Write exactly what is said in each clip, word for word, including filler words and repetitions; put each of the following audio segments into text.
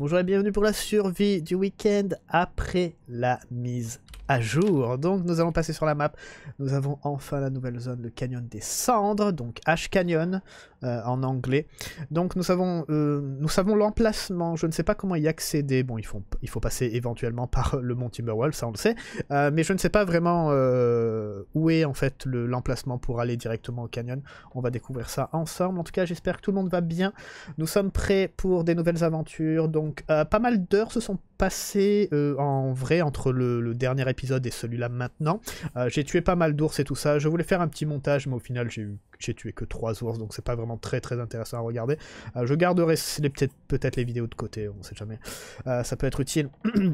Bonjour et bienvenue pour la survie du week-end après la mise à jour. Donc nous allons passer sur la map. Nous avons enfin la nouvelle zone, le canyon des cendres, donc Ash Canyon euh, en anglais. Donc nous savons, euh, nous savons l'emplacement. Je ne sais pas comment y accéder. Bon, il faut, il faut passer éventuellement par le mont Timberwolf, ça on le sait. Euh, mais je ne sais pas vraiment euh, où est en fait l'emplacement pour aller directement au canyon. On va découvrir ça ensemble. En tout cas, j'espère que tout le monde va bien. Nous sommes prêts pour des nouvelles aventures. Donc euh, pas mal d'heures se sont passées euh, en vrai entre le, le dernier épisode et celui-là maintenant. Euh, j'ai tué pas mal d'ours et tout ça. Je voulais faire un petit montage, mais au final j'ai j'ai tué que trois ours, donc c'est pas vraiment très très intéressant à regarder. Euh, je garderai peut-être peut-être les vidéos de côté, on sait jamais. Euh, ça peut être utile.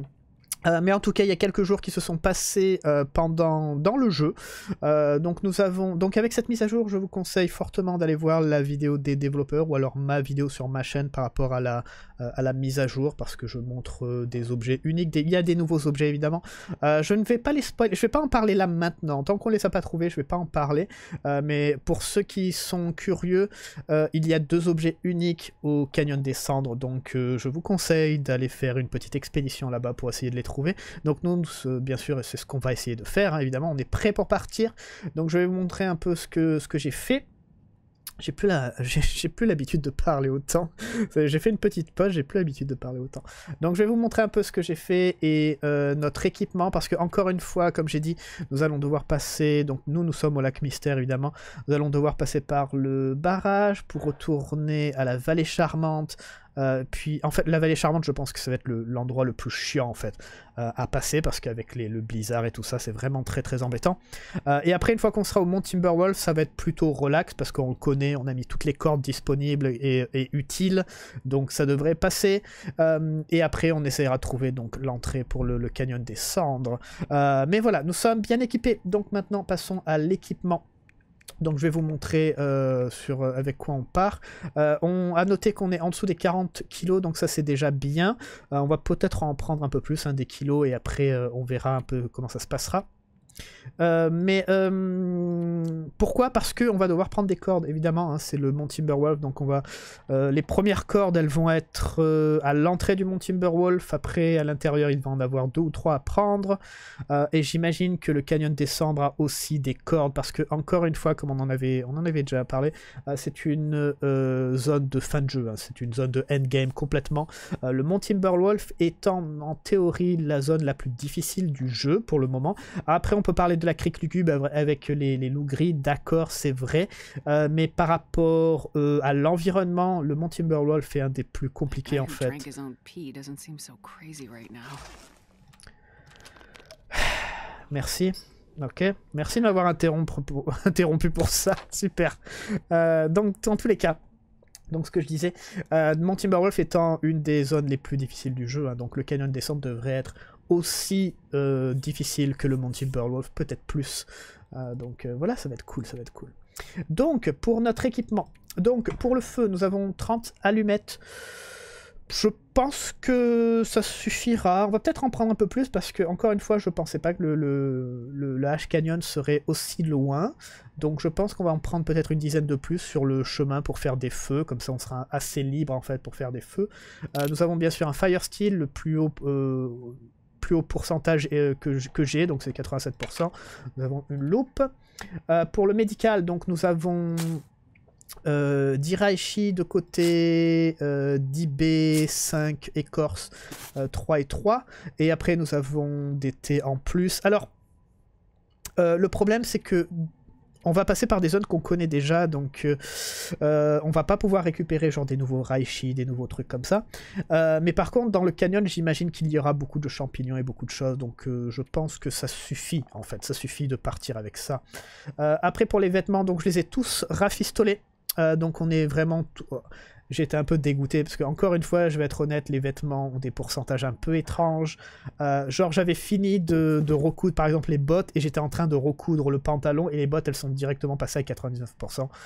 Euh, mais en tout cas, il y a quelques jours qui se sont passés euh, pendant dans le jeu. Euh, donc nous avons donc avec cette mise à jour, je vous conseille fortement d'aller voir la vidéo des développeurs ou alors ma vidéo sur ma chaîne par rapport à la euh, à la mise à jour, parce que je montre euh, des objets uniques. Des... Il y a des nouveaux objets évidemment. Euh, je ne vais pas les spoiler, je vais pas en parler là maintenant. Tant qu'on les a pas trouvés, je vais pas en parler. Euh, mais pour ceux qui sont curieux, euh, il y a deux objets uniques au Canyon des Cendres. Donc euh, je vous conseille d'aller faire une petite expédition là-bas pour essayer de les trouver. Donc nous, bien sûr, c'est ce qu'on va essayer de faire, hein, évidemment, on est prêt pour partir. Donc je vais vous montrer un peu ce que, ce que j'ai fait. J'ai plus la, j'ai plus l'habitude de parler autant. J'ai fait une petite pause, j'ai plus l'habitude de parler autant. Donc je vais vous montrer un peu ce que j'ai fait et euh, notre équipement, parce que encore une fois, comme j'ai dit, nous allons devoir passer. Donc nous, nous sommes au lac Mystère évidemment. Nous allons devoir passer par le barrage pour retourner à la vallée charmante. Euh, puis en fait la vallée charmante, je pense que ça va être l'endroit le, le plus chiant en fait euh, à passer, parce qu'avec le blizzard et tout ça c'est vraiment très très embêtant. Euh, et après, une fois qu'on sera au mont Timberwolf, ça va être plutôt relax parce qu'on le connaît, on a mis toutes les cordes disponibles et, et utiles, donc ça devrait passer. Euh, et après on essaiera de trouver donc l'entrée pour le, le canyon des cendres. Euh, mais voilà, nous sommes bien équipés, donc maintenant passons à l'équipement. Donc je vais vous montrer euh, sur, euh, avec quoi on part. Euh, on a noté qu'on est en dessous des quarante kilos, donc ça c'est déjà bien. Euh, on va peut-être en prendre un peu plus, hein, des kilos, et après euh, on verra un peu comment ça se passera. Euh, mais euh, pourquoi? Parce qu'on va devoir prendre des cordes, évidemment, hein, c'est le mont Timberwolf, donc on va... Euh, les premières cordes, elles vont être euh, à l'entrée du mont Timberwolf, après à l'intérieur il va en avoir deux ou trois à prendre, euh, et j'imagine que le canyon des cendres a aussi des cordes, parce que encore une fois, comme on en avait, on en avait déjà parlé, euh, c'est une euh, zone de fin de jeu, hein, c'est une zone de endgame complètement. Euh, le mont Timberwolf étant en théorie la zone la plus difficile du jeu pour le moment. Après on peut parler de la crique lugubre avec les, les loups gris, d'accord, c'est vrai, euh, mais par rapport euh, à l'environnement, le mont Timberwolf est un des plus compliqués en fait. Merci, ok, merci de m'avoir interrompu, interrompu pour ça, super. Euh, donc dans tous les cas, donc ce que je disais, euh, mont Timberwolf étant une des zones les plus difficiles du jeu, hein, donc le canyon des cendres devrait être aussi euh, difficile que le mont Timberwolf, peut-être plus. Euh, donc euh, voilà, ça va être cool, ça va être cool. Donc pour notre équipement, donc pour le feu, nous avons trente allumettes. Je pense que ça suffira. On va peut-être en prendre un peu plus parce que, encore une fois, je pensais pas que le, le, le, le Ash Canyon serait aussi loin. Donc je pense qu'on va en prendre peut-être une dizaine de plus sur le chemin pour faire des feux. Comme ça, on sera assez libre en fait pour faire des feux. Euh, nous avons bien sûr un Fire Steel, le plus haut... Euh, plus haut pourcentage euh, que, que j'ai, donc c'est quatre-vingt-sept pour cent. Nous avons une loupe. Euh, pour le médical, donc nous avons euh, dix Raichi de côté, euh, dix B, cinq écorce, euh, trois et trois. Et après nous avons des thés en plus. Alors, euh, le problème c'est que on va passer par des zones qu'on connaît déjà, donc euh, on va pas pouvoir récupérer genre des nouveaux Raichi, des nouveaux trucs comme ça. Euh, mais par contre, dans le canyon, j'imagine qu'il y aura beaucoup de champignons et beaucoup de choses, donc euh, je pense que ça suffit, en fait, ça suffit de partir avec ça. Euh, après, pour les vêtements, donc je les ai tous rafistolés, euh, donc on est vraiment... Tout... J'étais un peu dégoûté parce que, encore une fois, je vais être honnête, les vêtements ont des pourcentages un peu étranges. Euh, genre, j'avais fini de, de recoudre, par exemple, les bottes et j'étais en train de recoudre le pantalon et les bottes, elles sont directement passées à quatre-vingt-dix-neuf pour cent.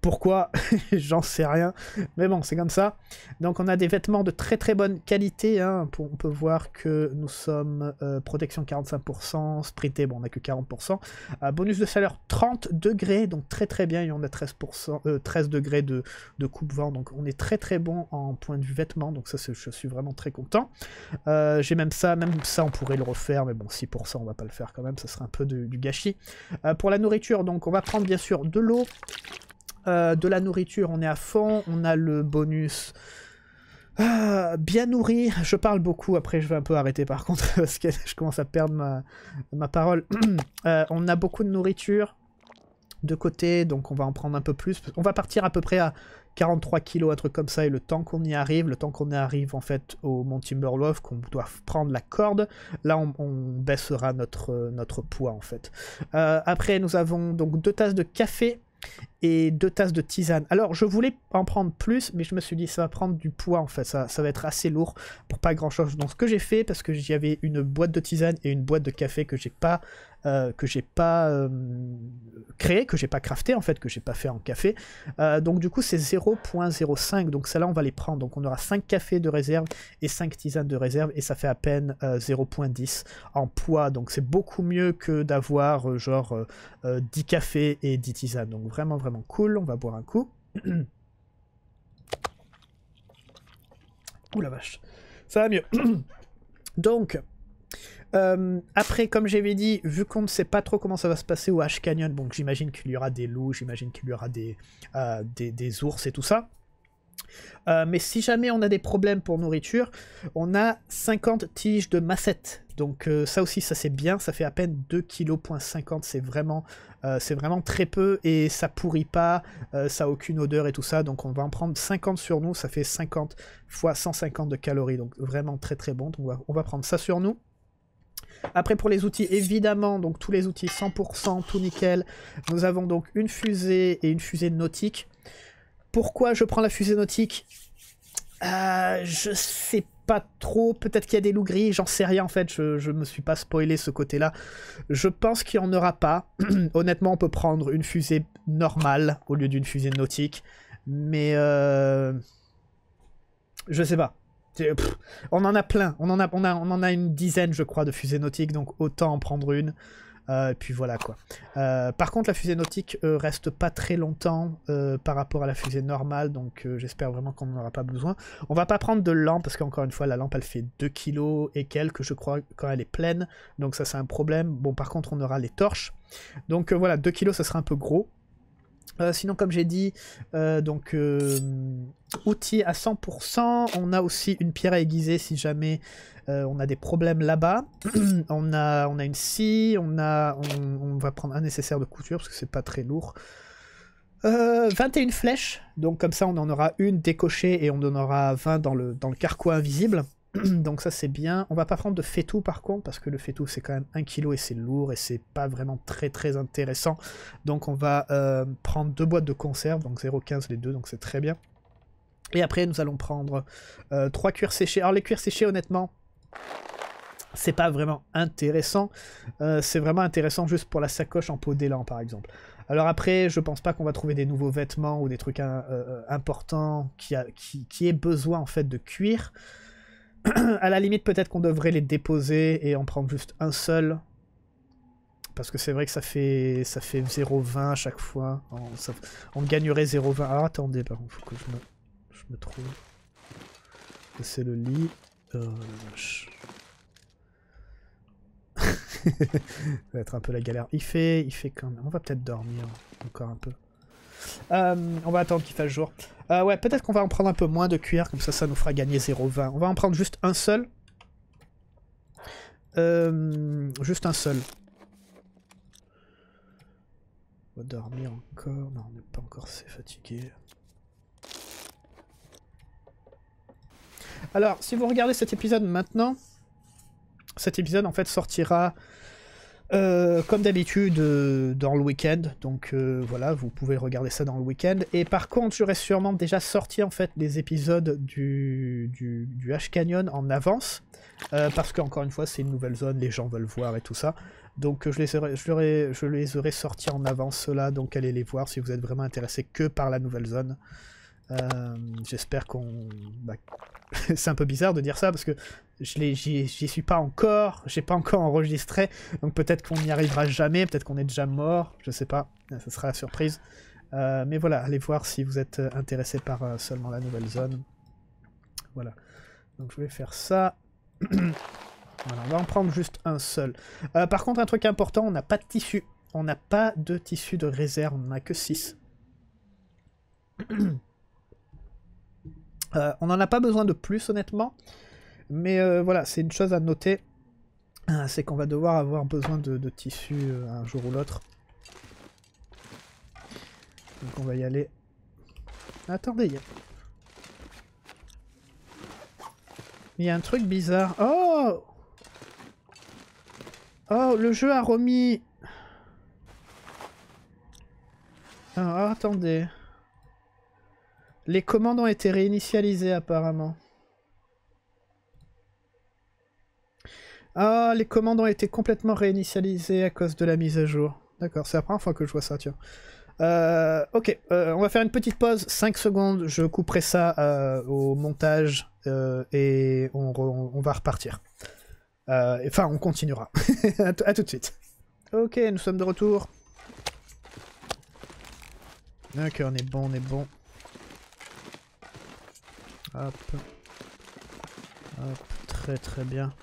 Pourquoi? J'en sais rien. Mais bon, c'est comme ça. Donc on a des vêtements de très très bonne qualité. Hein. On peut voir que nous sommes euh, protection quarante-cinq pour cent, sprinté, bon on n'a que quarante pour cent. Euh, bonus de chaleur trente degrés, donc très très bien. Et on a treize, pour cent, euh, treize degrés de, de coupe-vent. Donc on est très très bon en point de vue vêtements. Donc ça je suis vraiment très content. Euh, J'ai même ça, même ça on pourrait le refaire. Mais bon, six pour cent on va pas le faire quand même. Ça serait un peu de, du gâchis. Euh, pour la nourriture, donc on va prendre bien sûr de l'eau. Euh, de la nourriture, on est à fond, on a le bonus euh, bien nourri, je parle beaucoup, après je vais un peu arrêter par contre, parce que je commence à perdre ma, ma parole. euh, on a beaucoup de nourriture de côté, donc on va en prendre un peu plus, on va partir à peu près à quarante-trois kilos, un truc comme ça, et le temps qu'on y arrive, le temps qu'on y arrive en fait au Mont Timberwolf, qu'on doit prendre la corde, là on, on baissera notre, notre poids en fait. Euh, après nous avons donc deux tasses de café, et deux tasses de tisane. Alors je voulais en prendre plus, mais je me suis dit ça va prendre du poids en fait, ça, ça va être assez lourd pour pas grand chose. Donc ce que j'ai fait, parce que j'y avais une boîte de tisane et une boîte de café que j'ai pas euh, que j'ai pas euh, créé, que j'ai pas crafté en fait, que j'ai pas fait en café. Euh, donc du coup c'est zéro virgule zéro cinq, donc celle-là on va les prendre. Donc on aura cinq cafés de réserve et cinq tisanes de réserve, et ça fait à peine euh, zéro virgule dix en poids. Donc c'est beaucoup mieux que d'avoir euh, genre euh, euh, dix cafés et dix tisanes. Donc vraiment vraiment cool, on va boire un coup. Ouh la vache, ça va mieux. Donc, euh, après, comme j'avais dit, vu qu'on ne sait pas trop comment ça va se passer au Ash Canyon, donc j'imagine qu'il y aura des loups, j'imagine qu'il y aura des, euh, des, des ours et tout ça. Euh, mais si jamais on a des problèmes pour nourriture, on a cinquante tiges de massette. Donc euh, ça aussi, ça c'est bien, ça fait à peine deux virgule cinquante kilos, c'est vraiment, euh, c'est vraiment très peu et ça pourrit pas, euh, ça a aucune odeur et tout ça. Donc on va en prendre cinquante sur nous, ça fait cinquante fois cent cinquante de calories, donc vraiment très très bon. Donc on va, on va prendre ça sur nous. Après pour les outils, évidemment, donc tous les outils cent pour cent, tout nickel. Nous avons donc une fusée et une fusée nautique. Pourquoi je prends la fusée nautique? euh, Je sais pas trop, peut-être qu'il y a des loups gris, j'en sais rien en fait, je, je me suis pas spoilé ce côté-là. Je pense qu'il n'y en aura pas. Honnêtement, on peut prendre une fusée normale au lieu d'une fusée nautique, mais euh... je sais pas. Pff, on en a plein, on en a, on, a, on en a une dizaine je crois de fusées nautiques, donc autant en prendre une. Euh, et puis voilà quoi. Euh, par contre la fusée nautique euh, reste pas très longtemps euh, par rapport à la fusée normale, donc euh, j'espère vraiment qu'on n'en aura pas besoin. On va pas prendre de lampe parce qu'encore une fois la lampe elle fait deux kilos et quelques je crois quand elle est pleine, donc ça c'est un problème. Bon par contre on aura les torches, donc euh, voilà, deux kilos ça sera un peu gros. Euh, sinon comme j'ai dit, euh, donc euh, outils à cent pour cent, on a aussi une pierre à aiguiser si jamais euh, on a des problèmes là-bas. on, a, on a une scie, on, a, on, on va prendre un nécessaire de couture parce que c'est pas très lourd. Euh, vingt et une flèches, donc comme ça on en aura une décochée et on en aura vingt dans le, dans le carquois invisible. Donc ça c'est bien. On va pas prendre de faitout par contre, parce que le faitout c'est quand même un kilo et c'est lourd et c'est pas vraiment très très intéressant. Donc on va euh, prendre deux boîtes de conserve, donc zéro virgule quinze les deux, donc c'est très bien. Et après nous allons prendre euh, trois cuirs séchés. Alors les cuirs séchés honnêtement, c'est pas vraiment intéressant. Euh, c'est vraiment intéressant juste pour la sacoche en peau d'élan par exemple. Alors après, je pense pas qu'on va trouver des nouveaux vêtements ou des trucs euh, importants qui, a, qui, qui aient besoin en fait de cuir. À la limite, peut-être qu'on devrait les déposer et en prendre juste un seul. Parce que c'est vrai que ça fait, ça fait zéro virgule vingt à chaque fois. On, ça, on gagnerait zéro virgule vingt. Alors attendez, par contre, faut que je me, je me trouve. C'est le lit. Oh, ça va être un peu la galère. Il fait, il fait quand même. On va peut-être dormir encore un peu. Euh, on va attendre qu'il fasse jour. Euh, ouais, peut-être qu'on va en prendre un peu moins de cuir, comme ça, ça nous fera gagner zéro virgule vingt. On va en prendre juste un seul. Euh, juste un seul. On va dormir encore. Non, on n'est pas encore assez fatigué. Alors, si vous regardez cet épisode maintenant, cet épisode en fait sortira Euh, comme d'habitude euh, dans le week-end, donc euh, voilà, vous pouvez regarder ça dans le week-end. Et par contre, j'aurai sûrement déjà sorti en fait les épisodes du, du, du Ash Canyon en avance, euh, parce qu'encore une fois, c'est une nouvelle zone, les gens veulent voir et tout ça. Donc je les, aurais, je, aurais, je les aurais sortis en avance là, donc allez les voir si vous êtes vraiment intéressé que par la nouvelle zone. Euh, J'espère qu'on... Bah, c'est un peu bizarre de dire ça parce que j'y suis pas encore, j'ai pas encore enregistré, donc peut-être qu'on n'y arrivera jamais, peut-être qu'on est déjà mort, je sais pas, ça sera la surprise. Euh, mais voilà, allez voir si vous êtes intéressé par euh, seulement la nouvelle zone. Voilà, donc je vais faire ça. Voilà, on va en prendre juste un seul. Euh, par contre, un truc important, on n'a pas de tissu. On n'a pas de tissu de réserve, on n'en a que six. Euh, on n'en a pas besoin de plus honnêtement, mais euh, voilà, c'est une chose à noter, euh, c'est qu'on va devoir avoir besoin de, de tissu euh, un jour ou l'autre. Donc on va y aller. Attendez, il y a... il y a un truc bizarre. Oh Oh, le jeu a remis... Ah, attendez. Les commandes ont été réinitialisées apparemment. Ah, les commandes ont été complètement réinitialisées à cause de la mise à jour. D'accord, c'est la première fois que je vois ça, tiens. Euh, ok, euh, on va faire une petite pause, cinq secondes, je couperai ça euh, au montage euh, et on, on, on va repartir. Euh, enfin, on continuera. à, à tout de suite. Ok, nous sommes de retour. Ok, on est bon, on est bon. Hop. Hop, très très bien.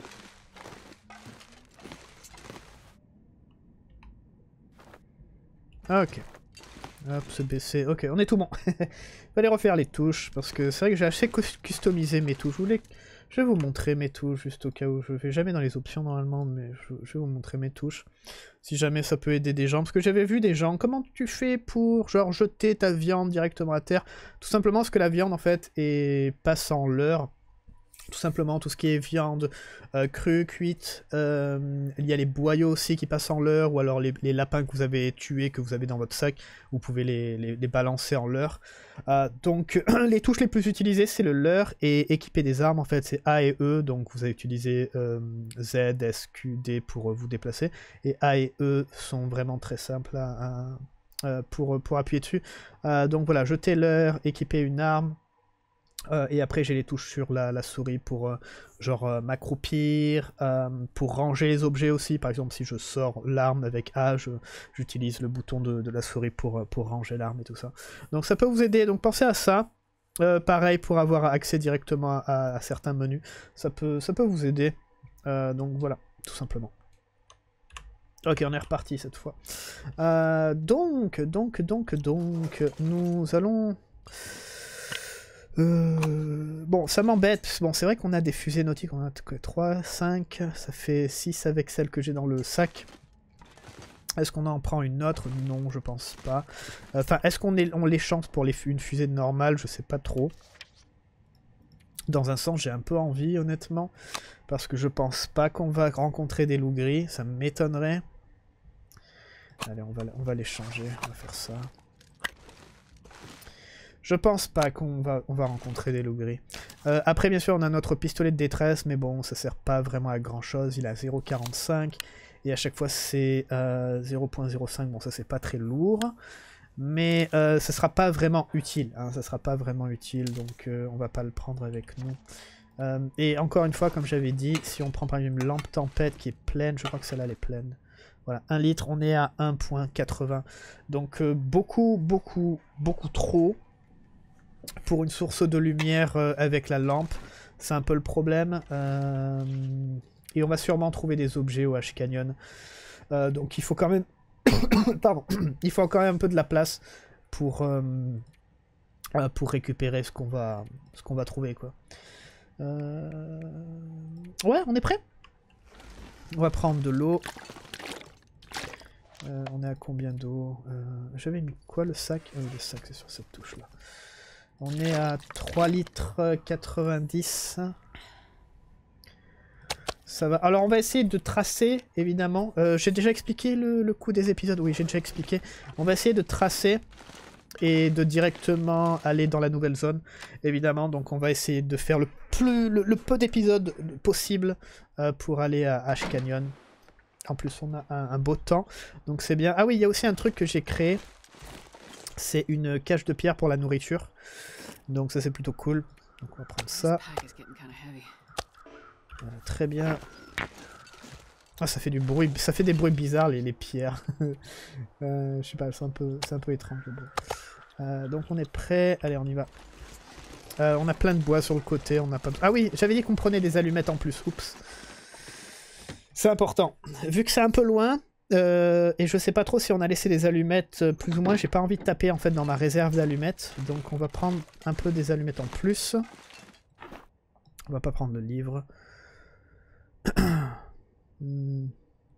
Ok. Hop, se baisser. Ok, on est tout bon. Fallait refaire les touches, parce que c'est vrai que j'ai assez customisé mes touches. Je, voulais... je vais vous montrer mes touches, juste au cas où. Je vais jamais dans les options normalement, mais je, je vais vous montrer mes touches. Si jamais ça peut aider des gens, parce que j'avais vu des gens, comment tu fais pour, genre, jeter ta viande directement à terre? Tout simplement parce que la viande, en fait, est... passe en leurre. Tout simplement, tout ce qui est viande euh, crue, cuite, euh, il y a les boyaux aussi qui passent en leurre, ou alors les, les lapins que vous avez tués, que vous avez dans votre sac, vous pouvez les, les, les balancer en leurre. Euh, donc les touches les plus utilisées, c'est le leurre, et équiper des armes, en fait, c'est A et E, donc vous allez utiliser euh, Z, S, Q, D pour euh, vous déplacer, et A et E sont vraiment très simples à, à, à, pour, pour appuyer dessus. Euh, donc voilà, jeter leurre, équiper une arme. Euh, et après j'ai les touches sur la, la souris pour euh, genre euh, m'accroupir, euh, pour ranger les objets aussi. Par exemple si je sors l'arme avec A, j'utilise le bouton de, de la souris pour, pour ranger l'arme et tout ça. Donc ça peut vous aider, donc pensez à ça. Euh, pareil pour avoir accès directement à, à certains menus, ça peut, ça peut vous aider. Euh, donc voilà, tout simplement. Ok, on est reparti cette fois. Euh, donc, donc, donc, donc, nous allons... Euh, bon, ça m'embête. Bon, c'est vrai qu'on a des fusées nautiques. On a que trois, cinq. Ça fait six avec celle que j'ai dans le sac. Est-ce qu'on en prend une autre? Non, je pense pas. Enfin, est-ce qu'on on les chance pour les, une fusée normale? Je sais pas trop. Dans un sens, j'ai un peu envie, honnêtement. Parce que je pense pas qu'on va rencontrer des loups gris. Ça m'étonnerait. Allez, on va, on va les changer. On va faire ça. Je pense pas qu'on va, on va rencontrer des loups gris. Euh, après, bien sûr, on a notre pistolet de détresse, mais bon, ça sert pas vraiment à grand chose. Il a zéro virgule quarante-cinq, et à chaque fois c'est euh, zéro virgule zéro cinq. Bon, ça c'est pas très lourd, mais euh, ça sera pas vraiment utile. Hein, ça sera pas vraiment utile, donc euh, on va pas le prendre avec nous. Euh, et encore une fois, comme j'avais dit, si on prend par exemple une lampe tempête qui est pleine, je crois que celle-là elle est pleine. Voilà, un litre, on est à un virgule quatre-vingts. Donc euh, beaucoup, beaucoup, beaucoup trop. Pour une source de lumière euh, avec la lampe, c'est un peu le problème. Euh, et on va sûrement trouver des objets au Ash Canyon. Euh, donc il faut quand même... Pardon. Il faut quand même un peu de la place pour, euh, pour récupérer ce qu'on va, ce qu'on va trouver, quoi. Euh... Ouais, on est prêt? On va prendre de l'eau. Euh, on est à combien d'eau? euh, J'avais mis quoi, le sac? euh, Le sac, c'est sur cette touche-là. On est à trois litres quatre-vingt-dix. Ça va. Alors on va essayer de tracer, évidemment. Euh, j'ai déjà expliqué le, le coût des épisodes. Oui, j'ai déjà expliqué. On va essayer de tracer et de directement aller dans la nouvelle zone, évidemment. Donc on va essayer de faire le, plus, le, le peu d'épisodes possible euh, pour aller à Ash Canyon. En plus, on a un, un beau temps, donc c'est bien. Ah oui, il y a aussi un truc que j'ai créé. C'est une cache de pierre pour la nourriture. Donc ça, c'est plutôt cool. Donc on va prendre ça. Voilà, très bien. Ah, ça fait du bruit, ça fait des bruits bizarres, les, les pierres. euh, je sais pas, c'est un peu, c'est un peu étrange. Le bruit. Euh, donc on est prêt. Allez, on y va. Euh, on a plein de bois sur le côté. On a pas. Ah oui, j'avais dit qu'on prenait des allumettes en plus. Oups. C'est important. Vu que c'est un peu loin, euh, et je sais pas trop si on a laissé des allumettes euh, plus ou moins, j'ai pas envie de taper en fait dans ma réserve d'allumettes. Donc on va prendre un peu des allumettes en plus. On va pas prendre le livre. hmm.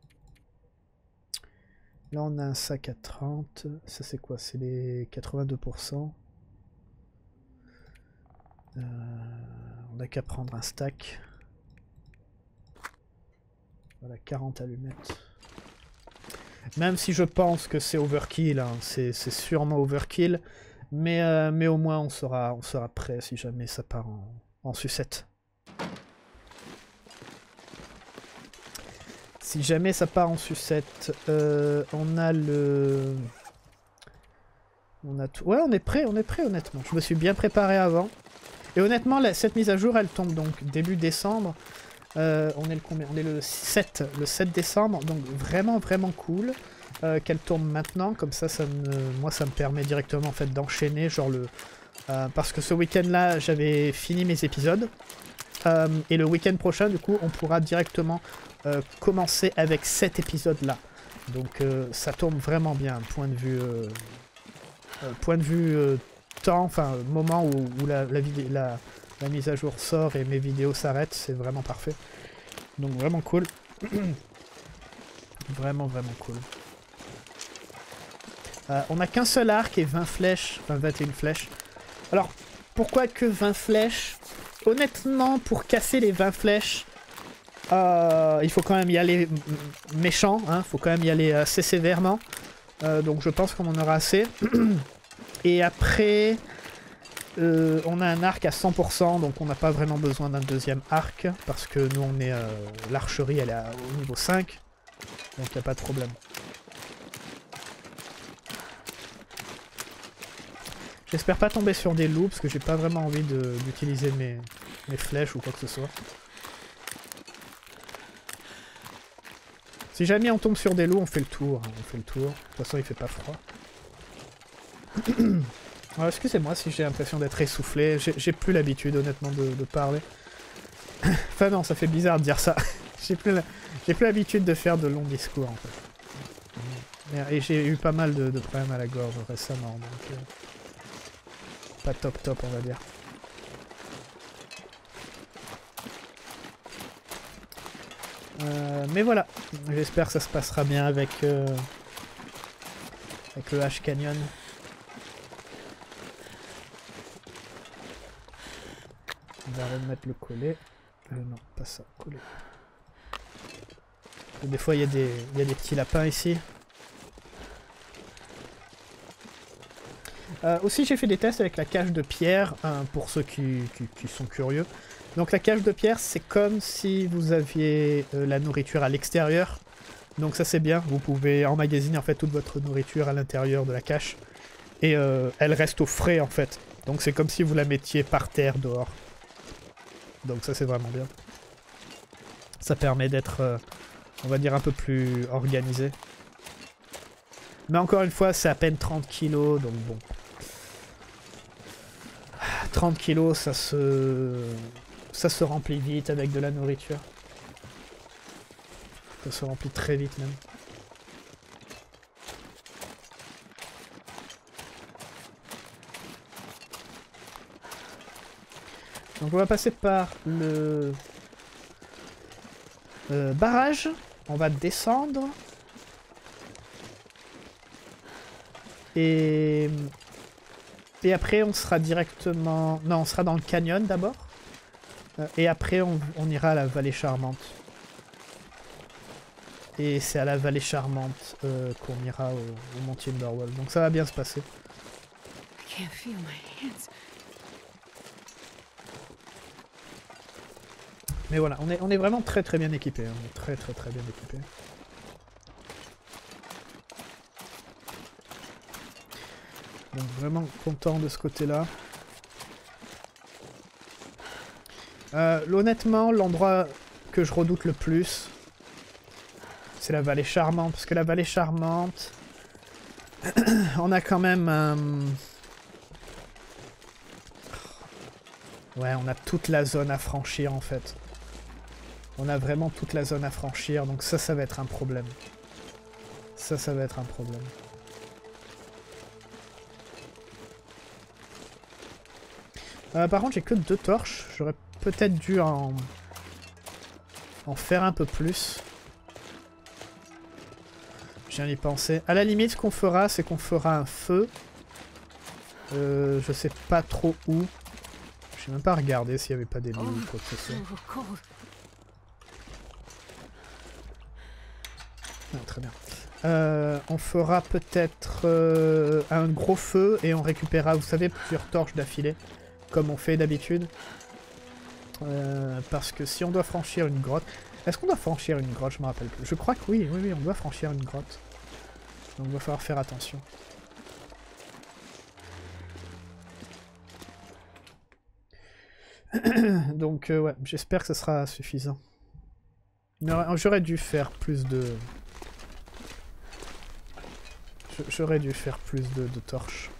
Là on a un sac à trente. Ça c'est quoi? C'est les quatre-vingt-deux pour cent. Euh, on a qu'à prendre un stack. Voilà, quarante allumettes. Même si je pense que c'est overkill, hein, c'est sûrement overkill, mais, euh, mais au moins on sera, on sera prêt si jamais ça part en, en sucette. Si jamais ça part en sucette, euh, on a le... On a tout... Ouais, on est prêt, on est prêt honnêtement. Je me suis bien préparé avant. Et honnêtement, la, cette mise à jour, elle tombe donc début décembre. Euh, on est le combien? On est le sept, le sept décembre, donc vraiment vraiment cool euh, qu'elle tourne maintenant, comme ça, ça me, moi ça me permet directement en fait d'enchaîner, genre le, euh, parce que ce week-end là j'avais fini mes épisodes, euh, et le week-end prochain du coup on pourra directement euh, commencer avec cet épisode là, donc euh, ça tourne vraiment bien, point de vue, euh, euh, point de vue euh, temps, enfin moment où, où la, la vidéo, la La mise à jour sort et mes vidéos s'arrêtent, c'est vraiment parfait. Donc vraiment cool. Vraiment, vraiment cool. Euh, on n'a qu'un seul arc et vingt flèches, enfin vingt et une flèches. Alors, pourquoi que vingt flèches? Honnêtement, pour casser les vingt flèches, euh, il faut quand même y aller méchant, hein, faut quand même y aller assez sévèrement. Euh, donc je pense qu'on en aura assez. Et après... Euh, on a un arc à cent pour cent, donc on n'a pas vraiment besoin d'un deuxième arc, parce que nous on est... Euh, l'archerie elle est à, au niveau cinq, donc il n'y a pas de problème. J'espère pas tomber sur des loups, parce que j'ai pas vraiment envie d'utiliser mes, mes flèches ou quoi que ce soit. Si jamais on tombe sur des loups, on fait le tour, hein, on fait le tour. De toute façon il fait pas froid. Alors, excusez-moi si j'ai l'impression d'être essoufflé, j'ai plus l'habitude honnêtement de, de parler. Enfin non, ça fait bizarre de dire ça. J'ai plus l'habitude de faire de longs discours en fait. Et j'ai eu pas mal de, de problèmes à la gorge récemment, donc... Euh, pas top top on va dire. Euh, mais voilà, j'espère que ça se passera bien avec, euh, avec le Ash Canyon. On va remettre le collet. Euh, non, pas ça, collet. Et des fois, il y, y a des petits lapins ici. Euh, aussi, j'ai fait des tests avec la cage de pierre, hein, pour ceux qui, qui, qui sont curieux. Donc la cage de pierre, c'est comme si vous aviez euh, la nourriture à l'extérieur. Donc ça, c'est bien. Vous pouvez emmagasiner en fait toute votre nourriture à l'intérieur de la cache. Et euh, elle reste au frais, en fait. Donc c'est comme si vous la mettiez par terre, dehors. Donc ça c'est vraiment bien. Ça permet d'être, euh, on va dire, un peu plus organisé. Mais encore une fois, c'est à peine trente kilos, donc bon. trente kilos, ça se... ça se remplit vite avec de la nourriture. Ça se remplit très vite même. Donc on va passer par le euh, barrage. On va descendre. Et... Et après on sera directement... Non, on sera dans le canyon d'abord. Et après on, on ira à la vallée charmante. Et c'est à la vallée charmante euh, qu'on ira au, au Mont Timberwolf. Donc ça va bien se passer. Mais voilà, on est, on est vraiment très très bien équipé. On est très très très bien équipé. Donc vraiment content de ce côté-là. Euh, honnêtement, l'endroit que je redoute le plus, c'est la vallée charmante. Parce que la vallée charmante, on a quand même... Euh... Ouais, on a toute la zone à franchir en fait. On a vraiment toute la zone à franchir, donc ça, ça va être un problème. Ça, ça va être un problème. Euh, par contre, j'ai que deux torches. J'aurais peut-être dû en... en faire un peu plus. Je viens d'y penser. À la limite, ce qu'on fera, c'est qu'on fera un feu. Euh, je sais pas trop où. Je n'ai même pas regardé s'il n'y avait pas des loups ou quoi que ce soit. Non, très bien. Euh, on fera peut-être euh, un gros feu et on récupérera, vous savez, plusieurs torches d'affilée, comme on fait d'habitude. Euh, parce que si on doit franchir une grotte... Est-ce qu'on doit franchir une grotte? Je me rappelle plus. Je crois que oui, oui, oui, on doit franchir une grotte. Donc il va falloir faire attention. Donc euh, ouais, j'espère que ce sera suffisant. J'aurais dû faire plus de... J'aurais dû faire plus de, de torches.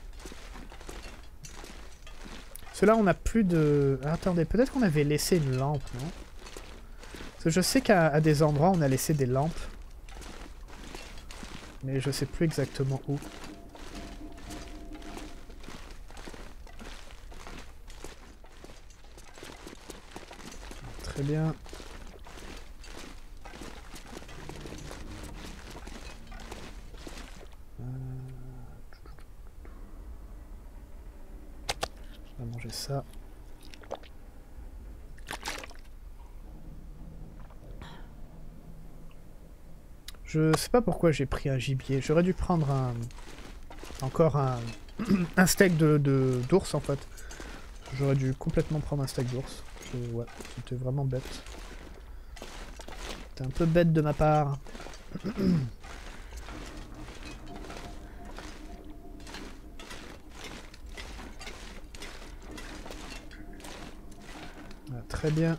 Cela, on n'a plus de... Ah, attendez, peut-être qu'on avait laissé une lampe, non? Parce que je sais qu'à des endroits, on a laissé des lampes. Mais je sais plus exactement où. Très bien. On va manger ça. Je sais pas pourquoi j'ai pris un gibier. J'aurais dû prendre un... Encore un... un steak de de, d'ours en fait. J'aurais dû complètement prendre un steak d'ours. Ouais, c'était vraiment bête. C'était un peu bête de ma part. Ah, très bien.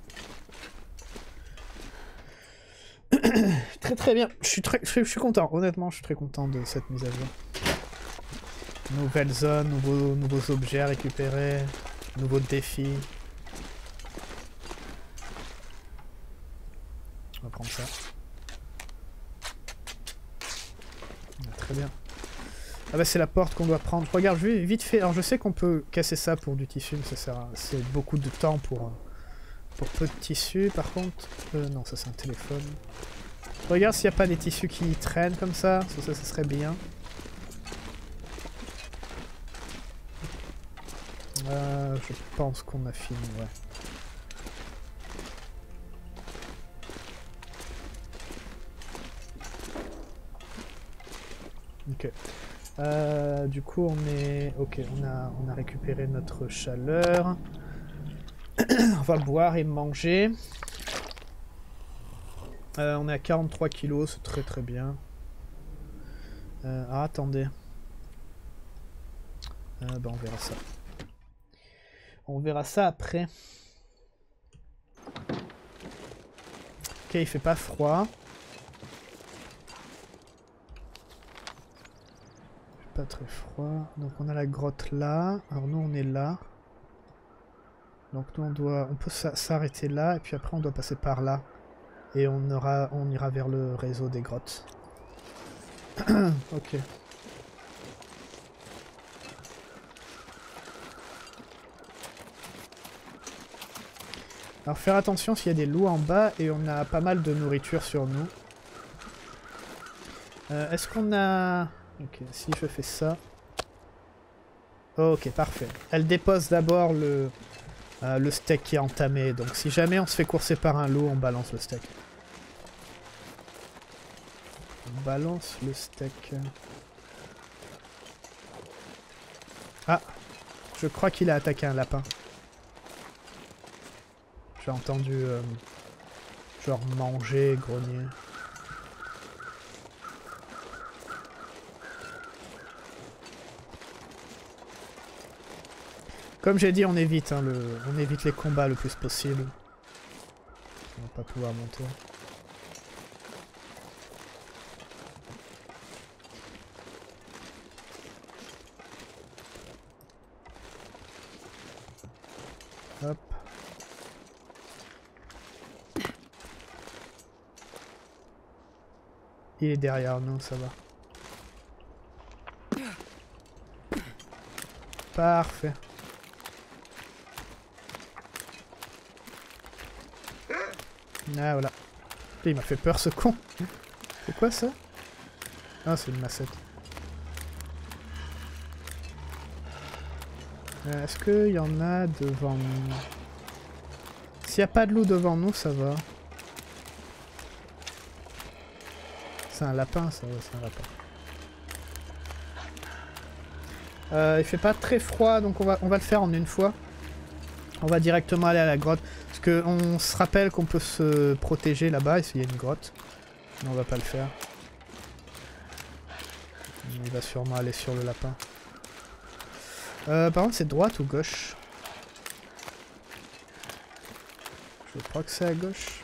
Très très bien. Je suis très, je suis content. Honnêtement, je suis très content de cette mise à jour. Nouvelle zone, nouveaux, nouveaux objets à récupérer, nouveaux défis. On va prendre ça. Ah, très bien. Ah bah c'est la porte qu'on doit prendre. Je regarde vite fait. Alors je sais qu'on peut casser ça pour du tissu, mais ça sert à... C'est beaucoup de temps pour, pour peu de tissu. Par contre... Euh, non, ça c'est un téléphone. Je regarde s'il n'y a pas des tissus qui traînent comme ça. Ça, ça, ça serait bien. Euh, je pense qu'on a fini, ouais. Ok. Euh, du coup, on est... Ok, on a, on a récupéré notre chaleur. On va boire et manger. Euh, on est à quarante-trois kilos, c'est très très bien. Euh, ah, attendez. Euh, bah, on verra ça. On verra ça après. Ok, il fait pas froid. Pas très froid. Donc on a la grotte là. Alors nous on est là. Donc nous on doit, on peut s'arrêter là et puis après on doit passer par là et on aura, on ira vers le réseau des grottes. Ok. Alors faire attention s'il y a des loups en bas et on a pas mal de nourriture sur nous. Euh, Est-ce qu'on a... Ok, si je fais ça... Ok, parfait. Elle dépose d'abord le, euh, le steak qui est entamé. Donc si jamais on se fait courser par un loup, on balance le steak. On balance le steak. Ah, je crois qu'il a attaqué un lapin. J'ai entendu euh, genre manger, grogner. Comme j'ai dit, on évite, hein, le... on évite les combats le plus possible. On va pas pouvoir monter. Hop. Il est derrière nous, ça va. Parfait. Ah voilà. Il m'a fait peur ce con. C'est quoi ça? Ah, c'est une massette. Euh, Est-ce qu'il y en a devant nous? S'il n'y a pas de loup devant nous, ça va. C'est un lapin, ça, c'est un lapin. Euh, il fait pas très froid, donc on va, on va le faire en une fois. On va directement aller à la grotte. Parce qu'on se rappelle qu'on peut se protéger là-bas, et s'il y a une grotte. Mais on va pas le faire. Il va sûrement aller sur le lapin. Euh, par contre, c'est droite ou gauche? Je crois que c'est à gauche.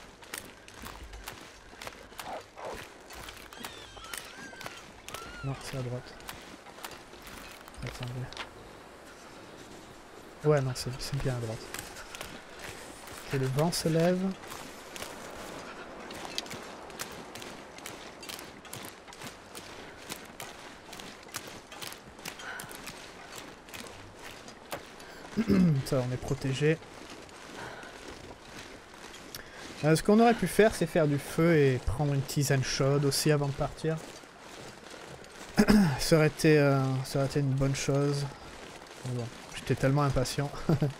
Non, c'est à droite. Attendez. Ouais, non, c'est bien à droite. Ok, le vent se lève. Ça, on est protégé. Euh, ce qu'on aurait pu faire, c'est faire du feu et prendre une tisane chaude aussi avant de partir. ça, aurait été, euh, ça aurait été une bonne chose. Bon, j'étais tellement impatient.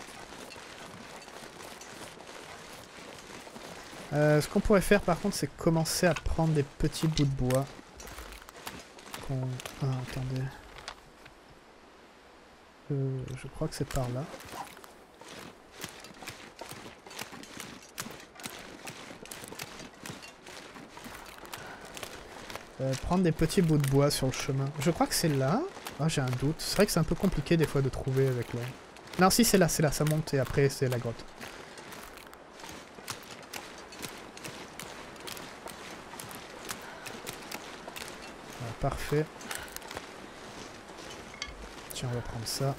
euh, ce qu'on pourrait faire par contre, c'est commencer à prendre des petits bouts de bois. Qu'on... Ah, attendez. Euh, je crois que c'est par là. Euh, prendre des petits bouts de bois sur le chemin. Je crois que c'est là. Ah, j'ai un doute. C'est vrai que c'est un peu compliqué des fois de trouver avec le... Non, si, c'est là, c'est là. Ça monte et après, c'est la grotte. Ah, parfait. Tiens, on va prendre ça.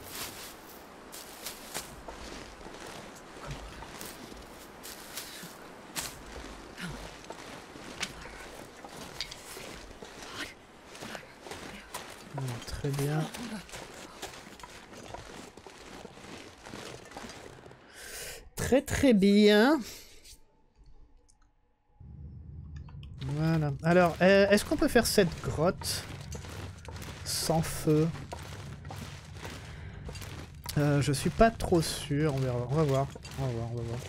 Très bien. Très très bien. Voilà. Alors, euh, est-ce qu'on peut faire cette grotte sans feu? euh, Je suis pas trop sûr. On verra. On va voir. On va voir. On va voir.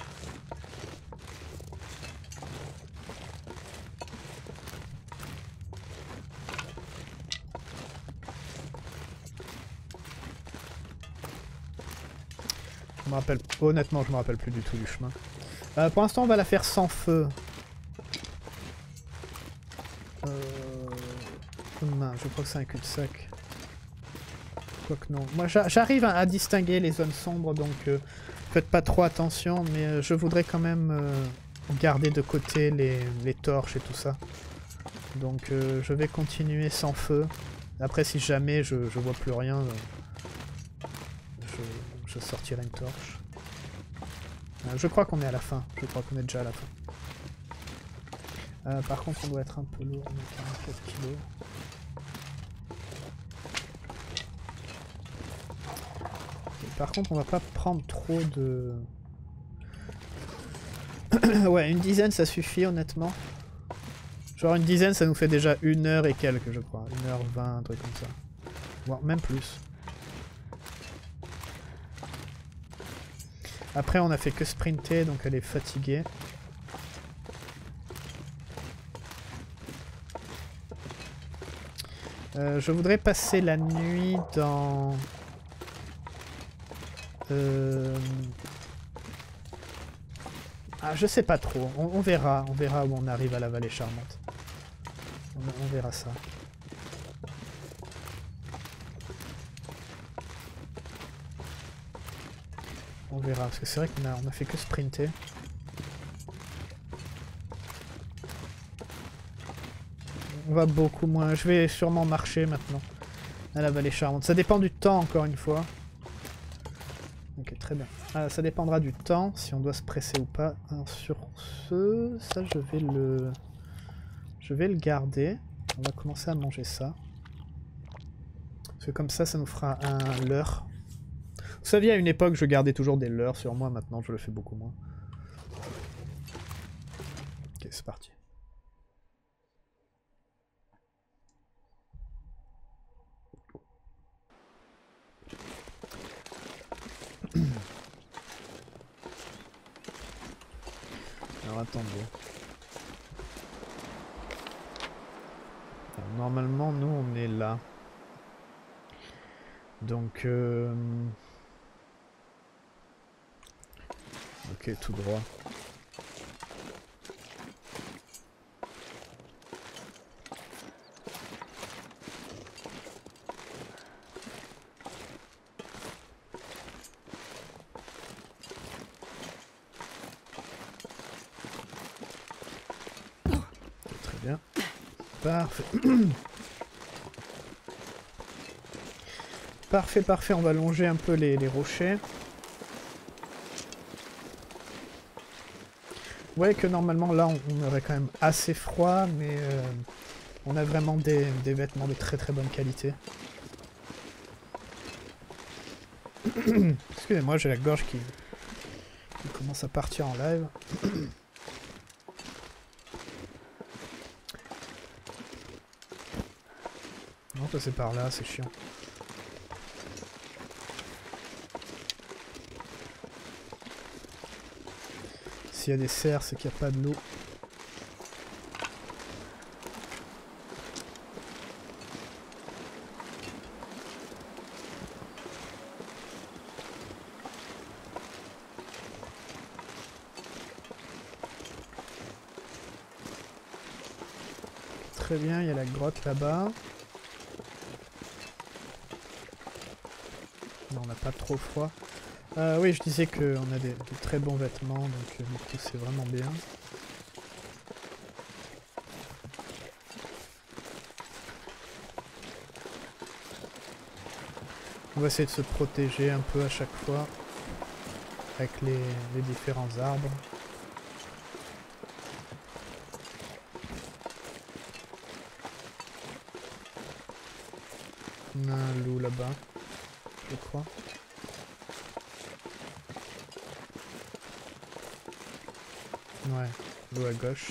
Je me rappelle, honnêtement, je me rappelle plus du tout du chemin. Euh, pour l'instant, on va la faire sans feu. Euh... Mince, je crois que c'est un cul-de-sac. Quoique non. Moi, j'arrive à, à distinguer les zones sombres, donc euh, faites pas trop attention, mais euh, je voudrais quand même euh, garder de côté les, les torches et tout ça. Donc, euh, je vais continuer sans feu. Après, si jamais je, je vois plus rien... Euh, je sortirai une torche. Euh, je crois qu'on est à la fin. Je crois qu'on est déjà à la fin. Euh, par contre, on doit être un peu lourd. On a quarante-quatre kilos. Et par contre, on va pas prendre trop de... ouais, une dizaine, ça suffit, honnêtement. Genre une dizaine, ça nous fait déjà une heure et quelques, je crois. Une heure vingt, un truc comme ça. Voire même plus. Après, on a fait que sprinter, donc elle est fatiguée. Euh, je voudrais passer la nuit dans... Euh... Ah, je sais pas trop. On, on verra. On verra où on arrive à la vallée charmante. On, on verra ça. On verra, parce que c'est vrai qu'on a, on a fait que sprinter. On va beaucoup moins. Je vais sûrement marcher maintenant à la vallée charmante. Ça dépend du temps, encore une fois. Ok, très bien. Ah, ça dépendra du temps, si on doit se presser ou pas. Alors, sur ce, ça, je vais le... Je vais le garder. On va commencer à manger ça. Parce que comme ça, ça nous fera un leurre. Vous saviez, à une époque, je gardais toujours des leurres sur moi. Maintenant, je le fais beaucoup moins. Ok, c'est parti. Alors attendez. Alors, normalement, nous, on est là. Donc... Euh... Ok, tout droit. Très bien. Parfait. Parfait, parfait. On va longer un peu les, les rochers. Vous voyez que normalement là on, on aurait quand même assez froid, mais euh, on a vraiment des, des vêtements de très très bonne qualité. Excusez-moi, j'ai la gorge qui, qui commence à partir en live. Non, ça c'est par là, c'est chiant. S'il y a des cerfs, c'est qu'il n'y a pas de l'eau. Très bien, il y a la grotte là-bas. Non, on n'a pas trop froid. Euh, oui, je disais qu'on a des, de très bons vêtements, donc euh, du coup c'est vraiment bien. On va essayer de se protéger un peu à chaque fois avec les, les différents arbres. On a un loup là-bas, je crois. Ouais, l'eau à gauche.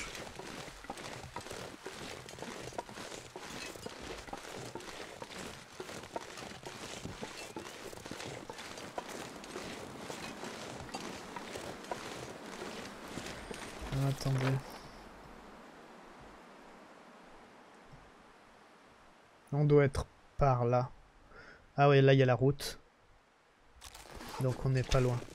Ah, attendez. On doit être par là. Ah ouais, là il y a la route. Donc on n'est pas loin.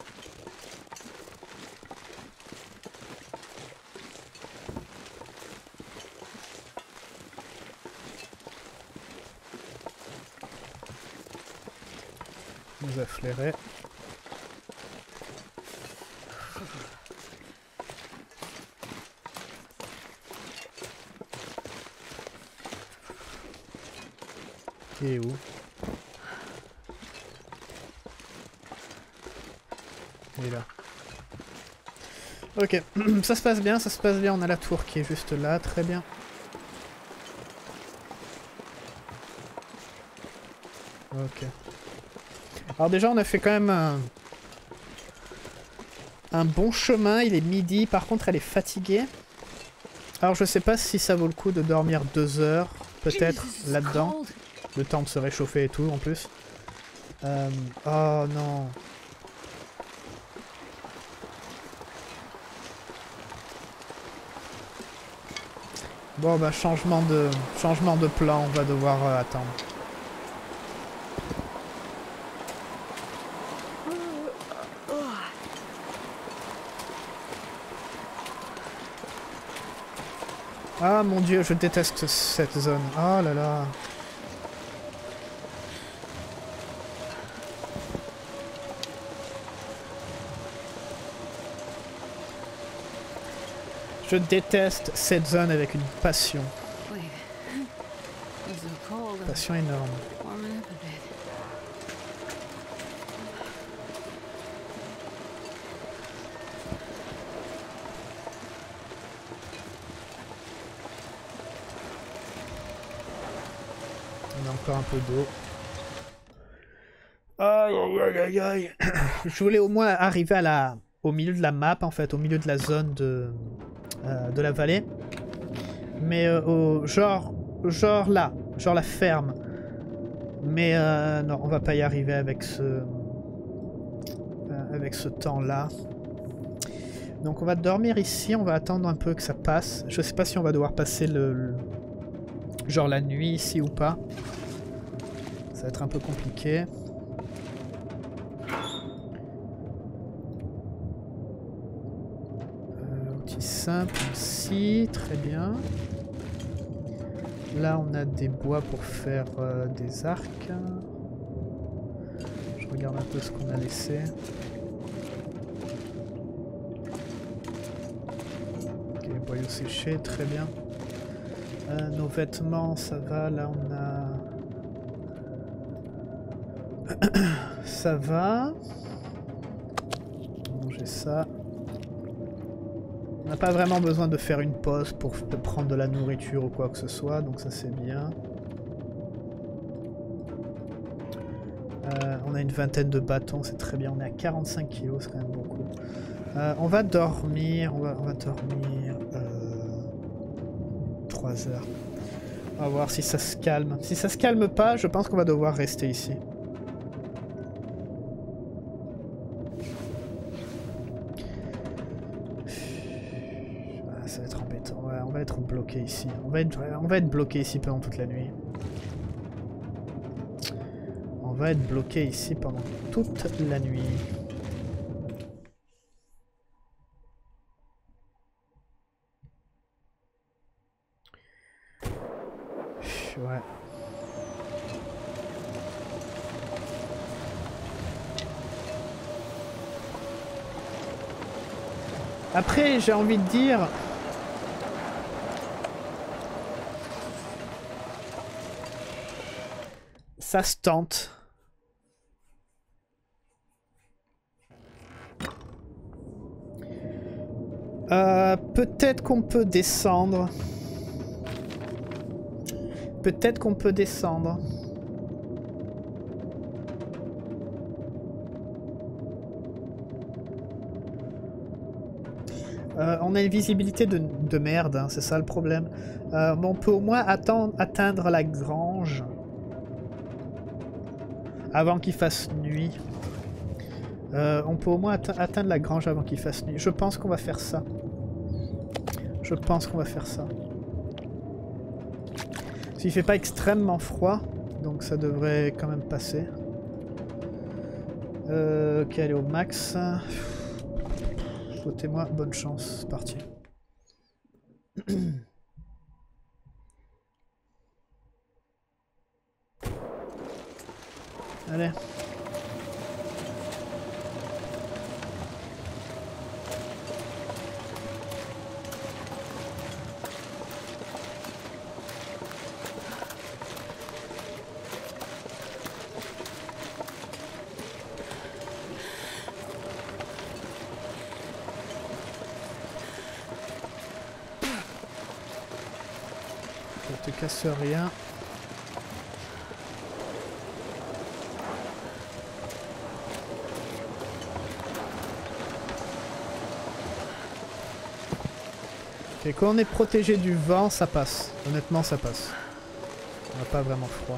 On nous a flairé. Il est où? Il est là. Ok, ça se passe bien, ça se passe bien. On a la tour qui est juste là, très bien. Ok. Alors déjà, on a fait quand même un, un bon chemin. Il est midi. Par contre, elle est fatiguée. Alors, je sais pas si ça vaut le coup de dormir deux heures, peut-être, là-dedans. Le temps de se réchauffer et tout, en plus. Euh... Oh non. Bon, bah, changement de, changement de plan. On va devoir euh, attendre. Ah mon dieu, je déteste cette zone. Oh là là. Je déteste cette zone avec une passion. Passion énorme. On a encore un peu d'eau. Aïe aïe aïe aïe. Je voulais au moins arriver à la, au milieu de la map en fait, au milieu de la zone de, euh, de la vallée. Mais euh, au genre, genre là, genre la ferme. Mais euh, non, on va pas y arriver avec ce, euh, avec ce temps là. Donc on va dormir ici, on va attendre un peu que ça passe. Je sais pas si on va devoir passer le, le genre la nuit ici ou pas. Ça va être un peu compliqué. Euh, outil simple ici, très bien. Là on a des bois pour faire euh, des arcs. Je regarde un peu ce qu'on a laissé. Ok, boyaux séchés, très bien. Euh, nos vêtements, ça va, là on a... ça va. Manger ça. On n'a pas vraiment besoin de faire une pause pour prendre de la nourriture ou quoi que ce soit, donc ça c'est bien. Euh, on a une vingtaine de bâtons, c'est très bien. On est à quarante-cinq kilos, c'est quand même beaucoup. Euh, on va dormir, on va, on va dormir euh, trois heures. On va voir si ça se calme. Si ça se calme pas, je pense qu'on va devoir rester ici. Ah, ça va être embêtant. Ouais, on va être bloqué ici. On va être, on va être bloqué ici pendant toute la nuit. On va être bloqué ici pendant toute la nuit. Ouais. Après, j'ai envie de dire... ça se tente. Euh, peut-être qu'on peut descendre. Peut-être qu'on peut descendre. Euh, on a une visibilité de, de merde, hein, c'est ça le problème. Euh, mais on peut au moins attendre, atteindre la grange avant qu'il fasse nuit. Euh, on peut au moins atte atteindre la grange avant qu'il fasse nuit. Je pense qu'on va faire ça. Je pense qu'on va faire ça. S'il fait pas extrêmement froid, donc ça devrait quand même passer. Euh, ok, allez au max. Souhaitez-moi bonne chance, c'est parti. Allez. Ça te casse rien. Et quand on est protégé du vent, ça passe. Honnêtement, ça passe. On n'a pas vraiment froid.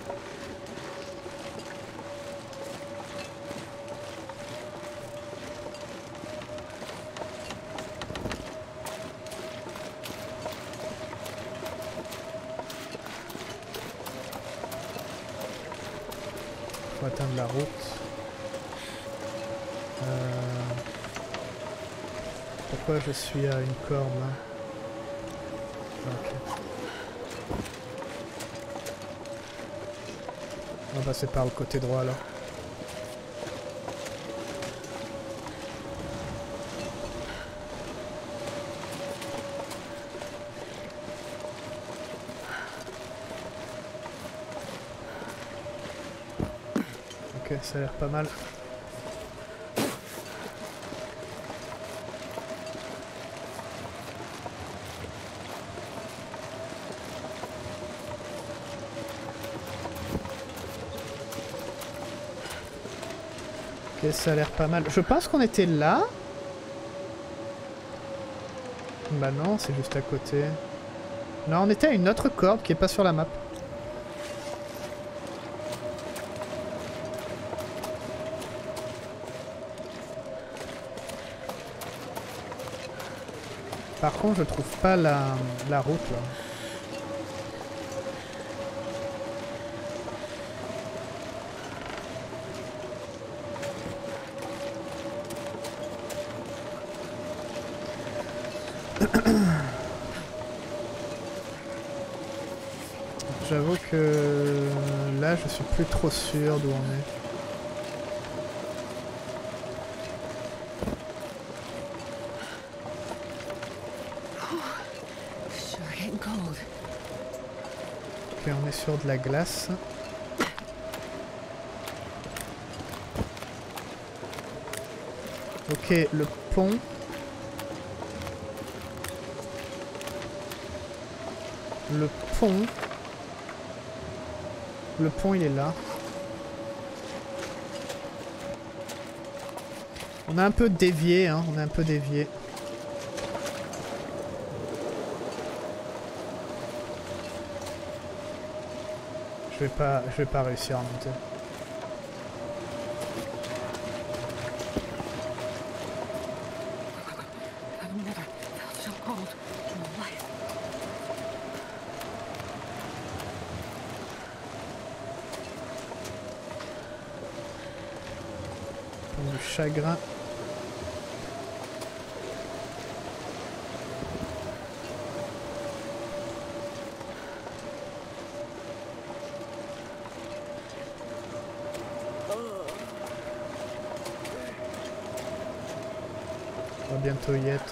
Faut atteindre la route. Euh... Pourquoi je suis à une corde là? Ok. On va passer par le côté droit là. Ok, ça a l'air pas mal. Ok, ça a l'air pas mal. Je pense qu'on était là. Bah non, c'est juste à côté. Non, on était à une autre corde qui est pas sur la map. Par contre, je trouve pas la, la route là. J'avoue que là, je suis plus trop sûr d'où on est. Ok, on est sur de la glace. Ok, le pont. Le pont. Le pont, il est là. On a un peu dévié, hein. On a un peu dévié. Je vais pas, je vais pas réussir à monter. Du chagrin. On va bientôt y être.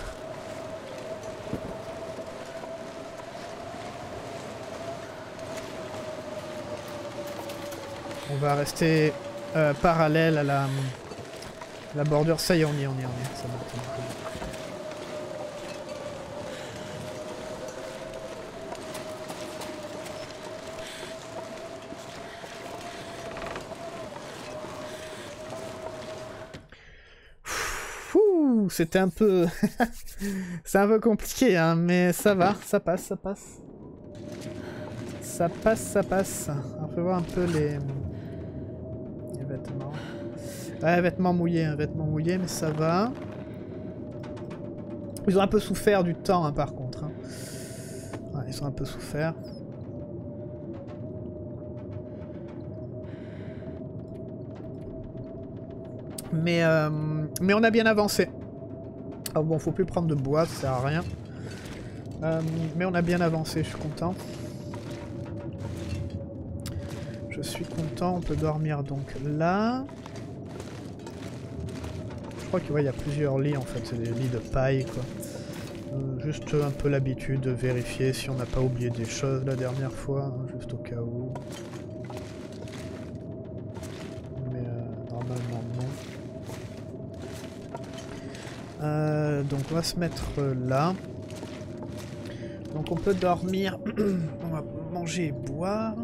On va rester euh, parallèle à la, la bordure. Ça y est, on y est, on y est, on y est. Ça va. C'était un peu... C'est un peu compliqué, hein, mais ça va, ça passe, ça passe. Ça passe, ça passe. On peut voir un peu les... les vêtements. Ouais, vêtements mouillés, hein, vêtements mouillés, mais ça va. Ils ont un peu souffert du temps, hein, par contre. Hein. Ouais, ils ont un peu souffert. Mais, euh, mais on a bien avancé. Ah bon, faut plus prendre de bois, ça sert à rien. Euh, mais on a bien avancé, je suis content. Je suis content, on peut dormir donc là. Je crois qu'il ouais, y a plusieurs lits en fait, c'est des lits de paille quoi. Euh, juste un peu l'habitude de vérifier si on n'a pas oublié des choses la dernière fois, hein, juste au cas où. Mais euh, normalement non. Euh, donc on va se mettre là. Donc on peut dormir, on va manger et boire.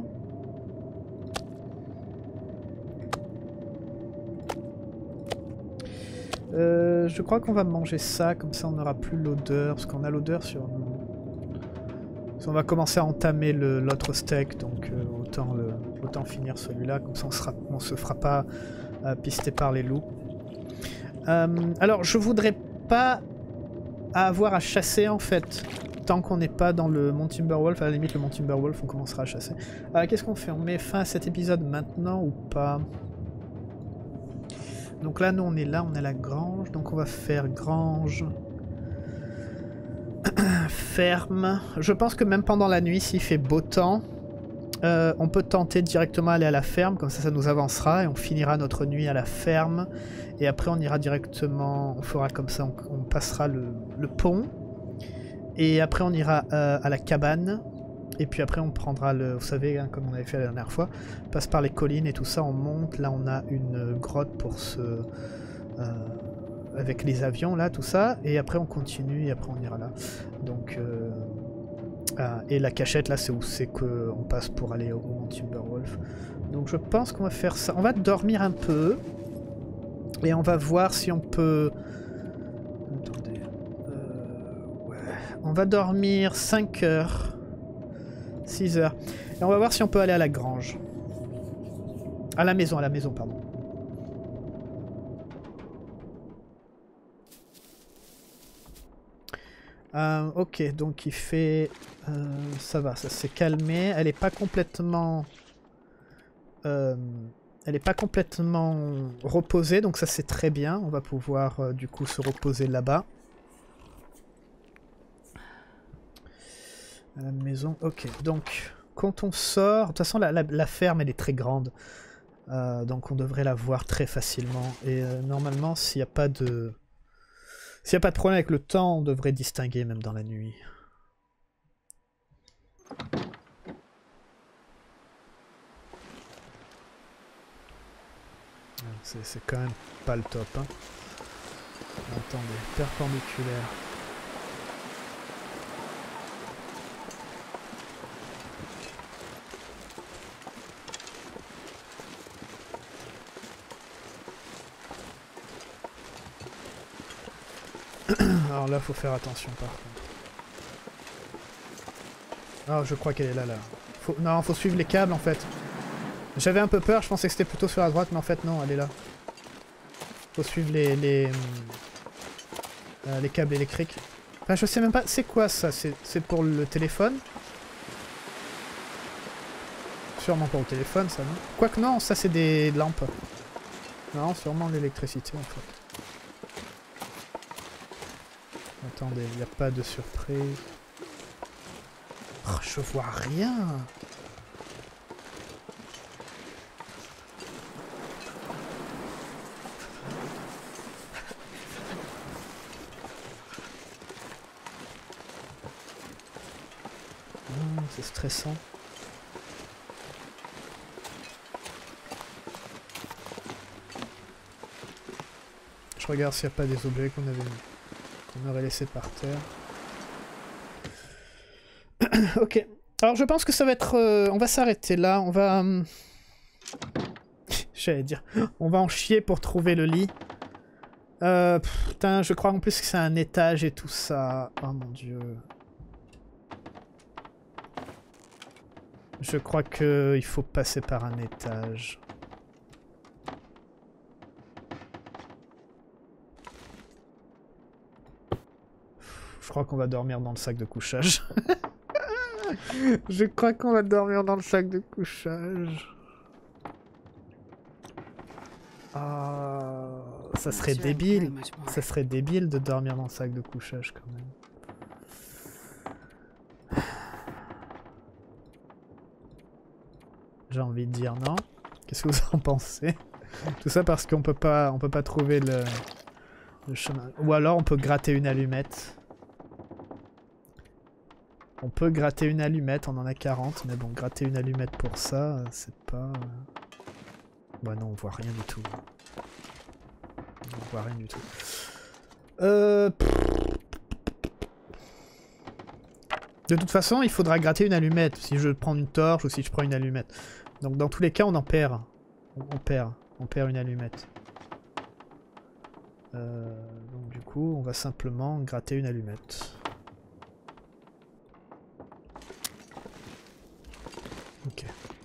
Euh, je crois qu'on va manger ça, comme ça on n'aura plus l'odeur, parce qu'on a l'odeur sur nous. Parce on va commencer à entamer l'autre steak, donc euh, autant, le, autant finir celui-là, comme ça on sera, on se fera pas euh, pister par les loups. Euh, alors je voudrais pas avoir à chasser en fait, tant qu'on n'est pas dans le Mont Timberwolf. À la limite le Mont Timberwolf on commencera à chasser. Euh, Qu'est-ce qu'on fait? On met fin à cet épisode maintenant ou pas? Donc là nous on est là, on est à la grange, donc on va faire grange, ferme. Je pense que même pendant la nuit s'il fait beau temps, euh, on peut tenter directement aller à la ferme, comme ça ça nous avancera et on finira notre nuit à la ferme. Et après on ira directement, on fera comme ça, on, on passera le, le pont. Et après on ira euh, à la cabane. Et puis après on prendra le... Vous savez, hein, comme on avait fait la dernière fois, on passe par les collines et tout ça, on monte. Là on a une grotte pour se... Euh, avec les avions là, tout ça. Et après on continue et après on ira là. Donc... Euh, euh, et la cachette là c'est où c'est qu'on passe pour aller au Mont Timberwolf. Donc je pense qu'on va faire ça. On va dormir un peu. Et on va voir si on peut... Attendez. Euh, ouais. On va dormir cinq heures. six heures. Et on va voir si on peut aller à la grange. À la maison, à la maison, pardon. Euh, ok, donc il fait... Euh, ça va, ça s'est calmé. Elle est pas complètement... Euh, elle est pas complètement reposée, donc ça c'est très bien. On va pouvoir euh, du coup se reposer là-bas. À la maison, ok. Donc, quand on sort... De toute façon, la, la, la ferme, elle est très grande. Euh, donc on devrait la voir très facilement. Et euh, normalement, s'il n'y a pas de... S'il n'y a pas de problème avec le temps, on devrait distinguer même dans la nuit. C'est quand même pas le top. Hein. Attendez, perpendiculaire. Alors là, faut faire attention par contre. Ah, je crois qu'elle est là, là. Faut... Non, faut suivre les câbles en fait. J'avais un peu peur, je pensais que c'était plutôt sur la droite, mais en fait non, elle est là. Faut suivre les les, euh, les câbles électriques. Enfin, je sais même pas, c'est quoi ça? C'est pour le téléphone? Sûrement pour le téléphone, ça, non? Quoique non, ça c'est des lampes. Non, sûrement l'électricité en fait. Attendez, il n'y a pas de surprise. Oh, je vois rien. Oh, c'est stressant. Je regarde s'il n'y a pas des objets qu'on avait qu'on aurait laissé par terre. Ok. Alors je pense que ça va être... Euh, on va s'arrêter là. On va... Euh... J'allais dire... On va en chier pour trouver le lit. Euh, putain, je crois en plus que c'est un étage et tout ça. Oh mon dieu. Je crois qu'il faut passer par un étage. Je crois qu'on va dormir dans le sac de couchage. Je crois qu'on va dormir dans le sac de couchage. Ah, ça serait débile. Ça serait débile de dormir dans le sac de couchage quand même. J'ai envie de dire non. Qu'est-ce que vous en pensez? Tout ça parce qu'on peut pas, on peut pas trouver le, le chemin. Ou alors on peut gratter une allumette. On peut gratter une allumette, on en a quarante, mais bon, gratter une allumette pour ça, c'est pas... Bah non, on voit rien du tout. On voit rien du tout. Euh... De toute façon, il faudra gratter une allumette, si je prends une torche ou si je prends une allumette. Donc dans tous les cas, on en perd. On perd, on perd une allumette. Euh... Donc du coup, on va simplement gratter une allumette. Ok.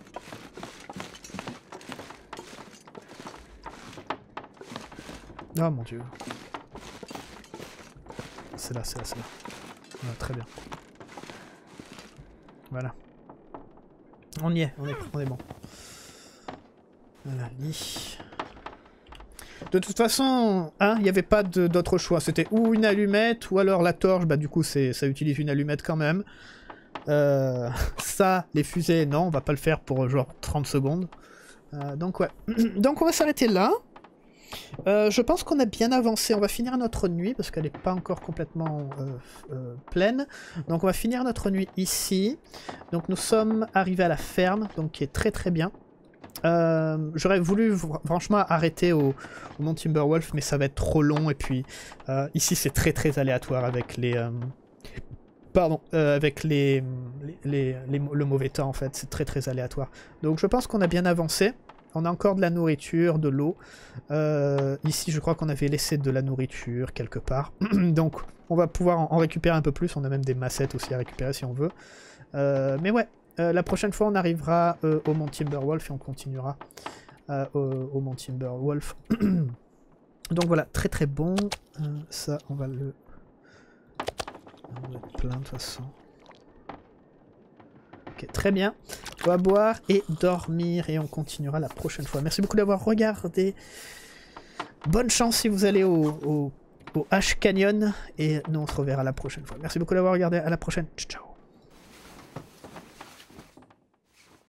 Oh mon dieu. C'est là, c'est là, c'est là. Ah, très bien. Voilà. On y est, on est, on est bon. Voilà, lit. De toute façon, hein, il n'y avait pas d'autre choix. C'était ou une allumette, ou alors la torche. Bah du coup, ça utilise une allumette quand même. Euh, ça, les fusées, non, on va pas le faire pour genre trente secondes. Euh, donc ouais. Donc on va s'arrêter là. Euh, je pense qu'on a bien avancé. On va finir notre nuit parce qu'elle n'est pas encore complètement euh, euh, pleine. Donc on va finir notre nuit ici. Donc nous sommes arrivés à la ferme, donc qui est très très bien. Euh, J'aurais voulu franchement arrêter au, au Mont Timberwolf, mais ça va être trop long. Et puis euh, ici c'est très très aléatoire avec les... Euh, pardon, euh, avec les, les, les, les, le mauvais temps en fait. C'est très très aléatoire. Donc je pense qu'on a bien avancé. On a encore de la nourriture, de l'eau. Euh, ici, je crois qu'on avait laissé de la nourriture quelque part. Donc, on va pouvoir en, en récupérer un peu plus. On a même des massettes aussi à récupérer si on veut. Euh, mais ouais, euh, la prochaine fois, on arrivera euh, au Mont Timberwolf et on continuera euh, au, au Mont Timberwolf. Donc voilà, très très bon. Euh, ça, on va le... On va être plein de toute façon. Ok, très bien. On va boire et dormir et on continuera la prochaine fois. Merci beaucoup d'avoir regardé. Bonne chance si vous allez au, au, au Ash Canyon et nous on se reverra la prochaine fois. Merci beaucoup d'avoir regardé. À la prochaine. Ciao, ciao.